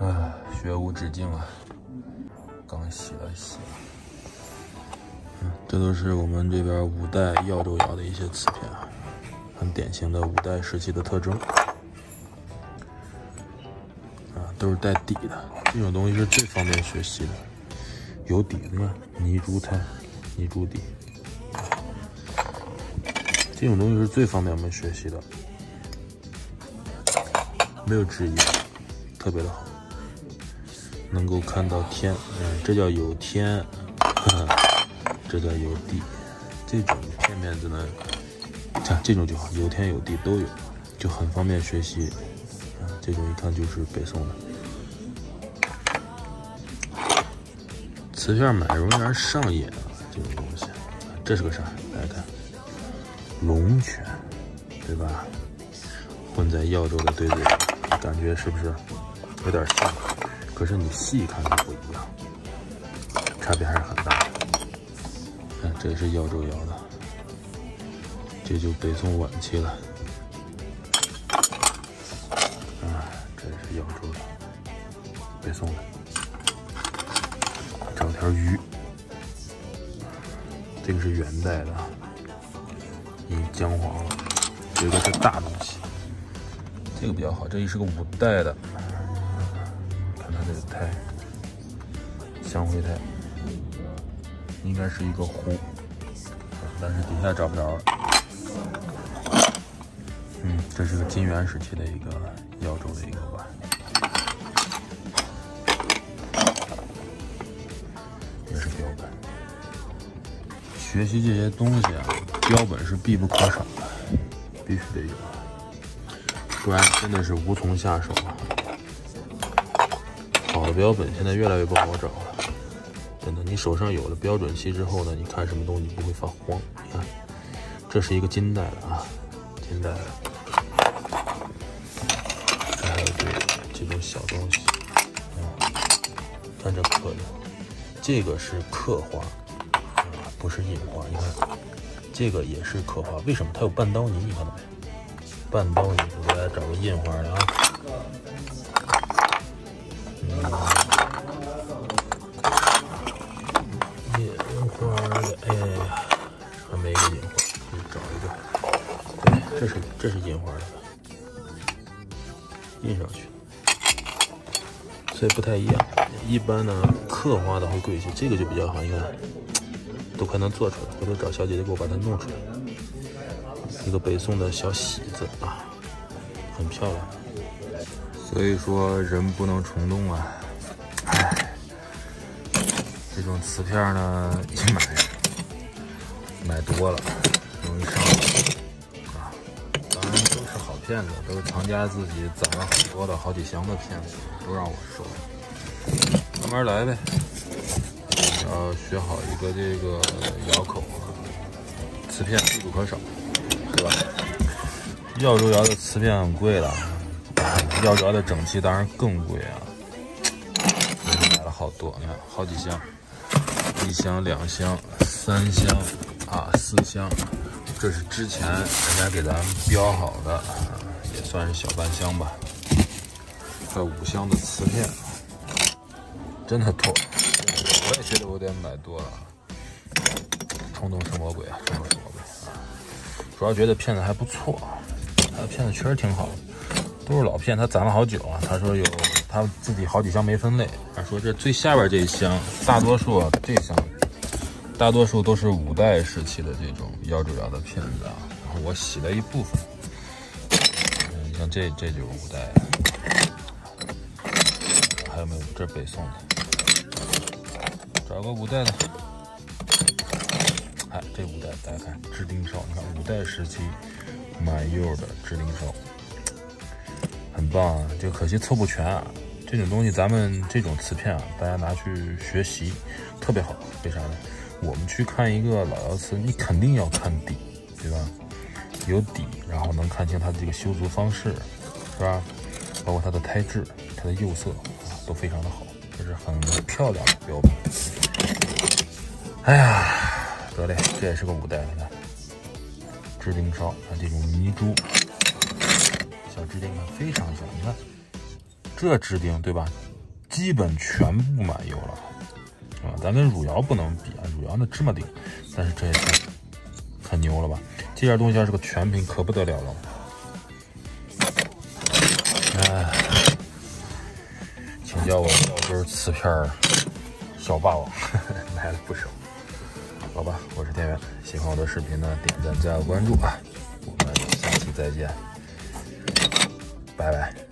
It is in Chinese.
唉，学无止境啊！刚洗了。这都是我们这边五代耀州窑的一些瓷片啊，很典型的五代时期的特征啊，都是带底的。这种东西是最方便学习的，有底子嘛，泥珠胎、泥珠底，这种东西是最方便我们学习的，没有质疑，特别的好。能够看到天，这叫有天，这叫有地。这种片子呢，像这种就好，有天有地都有，就很方便学习。这种一看就是北宋的。瓷片买容易让人上瘾啊，这种东西。这是个啥？大家看，龙泉，对吧？混在耀州的堆子里，感觉是不是有点像？可是你细看就不一样，差别还是很大的。看，这也是耀州窑的，这就北宋晚期了。这也是耀州的，北宋的。找条鱼，这个是元代的，已经姜黄了。这个是大东西，这个比较好，这是个五代的。这个胎，香灰胎，应该是一个壶，但是底下找不着了。这是个金元时期的一个耀州的一个碗，也是标本。学习这些东西啊，标本是必不可少的，必须得有，不然真的是无从下手啊。好的标本现在越来越不好找了，真的。你手上有了标准期之后呢，你看什么东西不会发慌。你看，这是一个金代的啊，金代的。这还有这种小东西，看这刻的，这个是刻花不是印花。你看，这个也是刻花，为什么？它有半刀泥，你看到没？半刀泥，我给大家找个印花的啊。印花的，哎呀，还没个印花，可以找一个。对，这是印花的，印上去，所以不太一样。一般呢，刻花的会贵一些，这个就比较好，你看，都快能做出来。回头找小姐姐给我把它弄出来。一个北宋的小喜字啊，很漂亮。所以说人不能冲动啊，这种瓷片呢，一买多了容易上瘾啊。当然都是好片子，都是藏家自己攒了很多的好几箱的片子，都让我收。慢慢来呗，要学好一个这个窑口啊，瓷片必不可少，对吧？耀州窑的瓷片很贵了。耀州的整漆当然更贵啊，买了好多，你看好几箱，1箱、2箱、3箱啊，4箱，这是之前人家给咱们标好的，也算是小半箱吧。快5箱的瓷片，真的多，我也觉得我得买多了。冲动是魔鬼啊，冲动是魔鬼啊！主要觉得片子还不错，他的片子确实挺好的。都是老片，他攒了好久啊。他说有他自己好几箱没分类，他说这最下边这一箱，大多数啊这一箱，大多数都是5代时期的这种耀州窑的片子啊。然后我洗了一部分，你像这就是5代的，还有没有？这是北宋的，找个5代的。哎，这5代大家看制丁烧，你看5代时期满釉的制丁烧。很棒啊，就可惜凑不全啊。这种东西咱们这种瓷片啊，大家拿去学习特别好。为啥呢？我们去看一个老窑瓷，你肯定要看底，对吧？有底，然后能看清它的这个修足方式，是吧？包括它的胎质、它的釉色啊，都非常的好，这是很漂亮的标本。哎呀，得嘞，这也是个5代的，看制丁烧，看这种泥珠。小支钉看非常小，你看这支钉对吧？ 基本全部满油了啊！咱跟汝窑不能比啊，汝窑那芝麻丁，但是这也是很牛了吧？这件东西要是个全品，可不得了了。哎，请叫我标准瓷片小霸王，买了不少。好吧，我是田园，喜欢我的视频呢，点赞加关注啊！我们下期再见，拜拜。